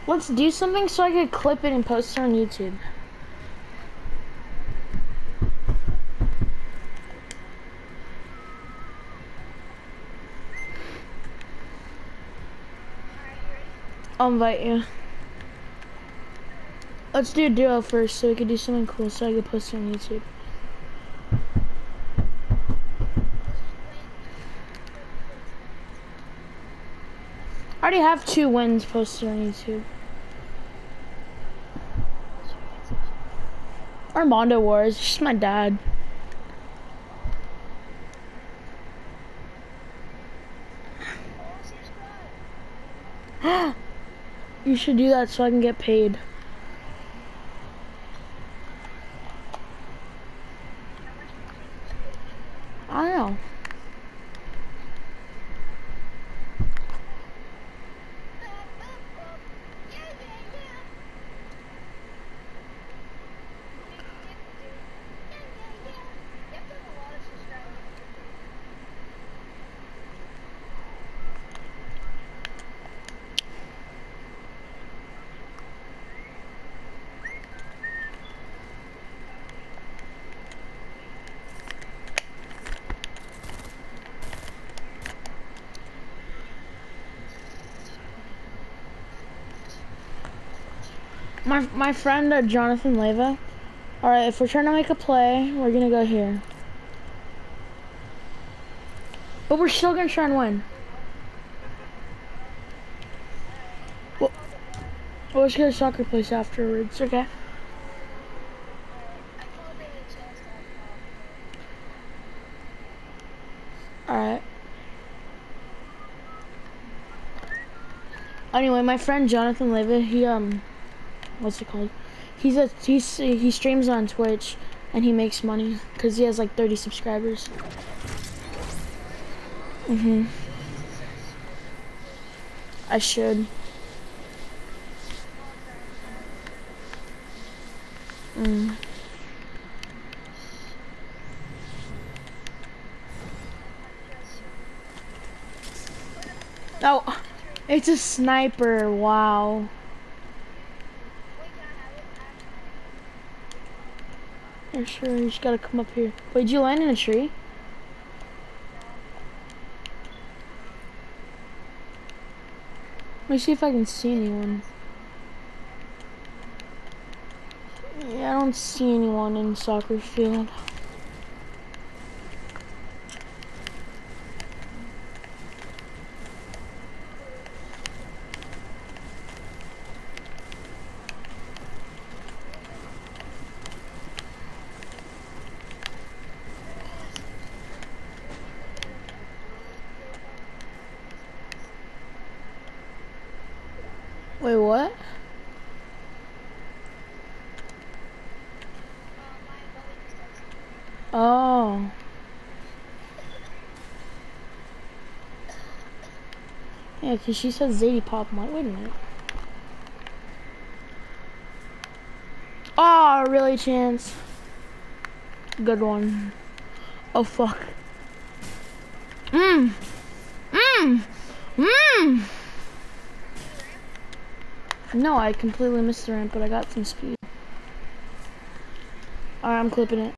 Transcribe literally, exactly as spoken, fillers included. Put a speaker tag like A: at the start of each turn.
A: Let's do something so I could clip it and post it on YouTube. I'll invite you. Let's do a duo first so we could do something cool so I could post it on YouTube. I already have two wins posted on YouTube. Armando Wars, just my dad. You should do that so I can get paid. I don't know. My my friend uh, Jonathan Leva. All right, if we're trying to make a play, we're gonna go here. But we're still gonna try and win. Well, we'll just go to soccer place afterwards, okay? All right. Anyway, my friend Jonathan Leva, he um, what's it called? He's a he's he streams on Twitch, and he makes money because he has like thirty subscribers. Mhm. I should. Mm. Oh, it's a sniper. Wow. Yeah, sure. You just gotta come up here. Wait, did you land in a tree? Let me see if I can see anyone. Yeah, I don't see anyone in soccer field. Wait, what? Oh. Yeah, because she said Zadie Pop. I'm like, wait a minute. Oh, really, Chance? Good one. Oh, fuck. Mmm. Mmm. Mmm. No, I completely missed the ramp, but I got some speed. Alright, I'm clipping it.